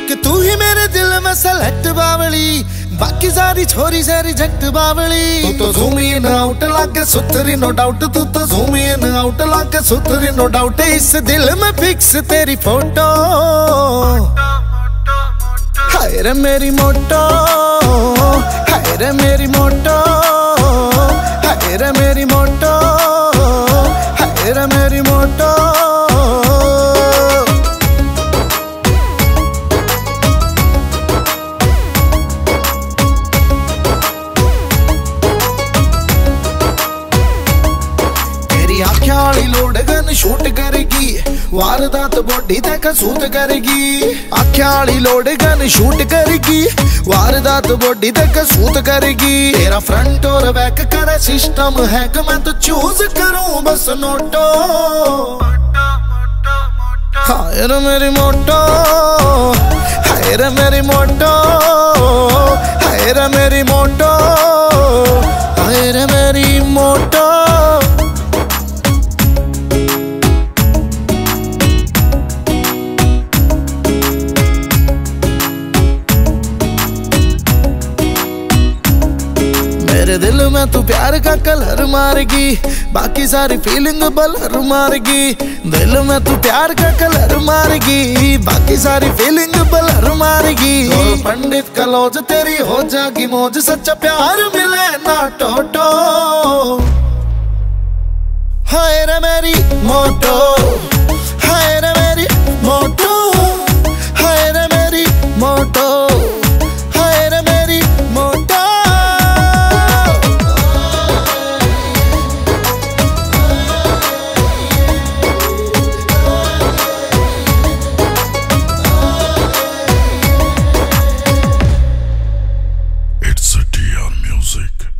कि तू ही मेरे दिल में सेलेक्ट बावली, बाकी सारी छोरी से रिजेक्ट बावली। तू तो ज़ूम इन आउट लाके सुथरी नो डाउट, तू तो ज़ूम इन आउट लाके सुथरी नो डाउट। इस दिल में फिक्स तेरी फोटो, हाय रे मेरी मोटो, हाय रे मेरी मोटो, हाय रे मेरी मोटो, हाय रे मेरी मोटो। आँखें वाली लोड गन शूट करेगी, वारदात बॉडी तक सूट करेगी। आँखें वाली लोड गन शूट करेगी, वारदात बॉडी तक सूट करेगी। तेरा फ्रंट और बैक का सिस्टम है कि मैं तो चूज करूं बस नोटो। हाय रे मेरी मोटो, हाय रे मेरी मोटो, हाय रे मेरी मोटो, हाय रे मेरी मोटो। मेरे दिल में तू प्यार का कलर मारेगी, बाकी सारी फीलिंग बलर मारेगी। दिल में तू प्यार का कलर मारेगी, बाकी सारी फीलिंग बलर मारेगी। पंडित कलौज तेरी हो जागी मौज, सच्चा प्यार मिले ना टोटो। हाय रे मेरी मोटो, हाय रे मेरी मोटो, हाय रे मेरी मोटो, हाय रे मेरी मोटो। It's a DR Music.